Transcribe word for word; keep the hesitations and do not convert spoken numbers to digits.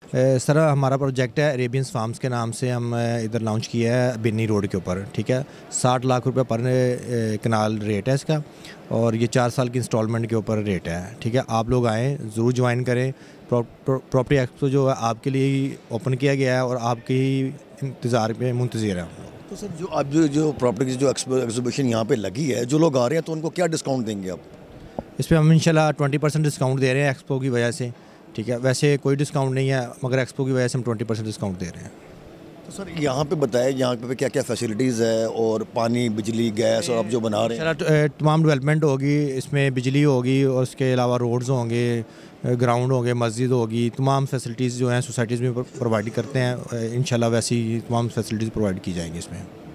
ए, sir हमारा project है Arabians Farms के नाम से, हम इधर लॉन्च किया है बिन्नी रोड के ऊपर। ठीक है, साठ लाख रुपए पर कनाल रेट है इसका, और ये चार साल की इंस्टॉलमेंट के ऊपर रेट है। ठीक है, आप लोग आएँ, ज़रूर ज्वाइन करें। प्रॉपर्टी एक्सपो जो है आपके लिए ही ओपन किया गया है और आपके ही इंतज़ार पे मुंतज़िर है। तो सर जो आप जो जो प्रॉपर्टी की जो एग्जीबिशन यहाँ पे लगी है, जो लोग आ रहे हैं तो उनको क्या डिस्काउंट देंगे आप? इस पर हम इंशाल्लाह ट्वेंटी परसेंट डिस्काउंट दे रहे हैं एक्सपो की वजह से। ठीक है, वैसे कोई डिस्काउंट नहीं है, मगर एक्सपो की वजह से हम ट्वेंटी परसेंट डिस्काउंट दे रहे हैं। तो सर यहाँ पे बताएं, यहाँ पे क्या क्या फैसिलिटीज़ है, और पानी, बिजली, गैस, और आप जो बना रहे हैं तमाम डेवलपमेंट होगी, इसमें बिजली होगी और उसके अलावा रोड्स होंगे, ग्राउंड होंगे, मस्जिद होगी, तमाम फैसिलिटीज़ जो हैं सोसाइटीज़ में प्रोवाइड करते हैं। इंशाल्लाह वैसी तमाम फैसिलिटीज़ प्रोवाइड की जाएंगी इसमें।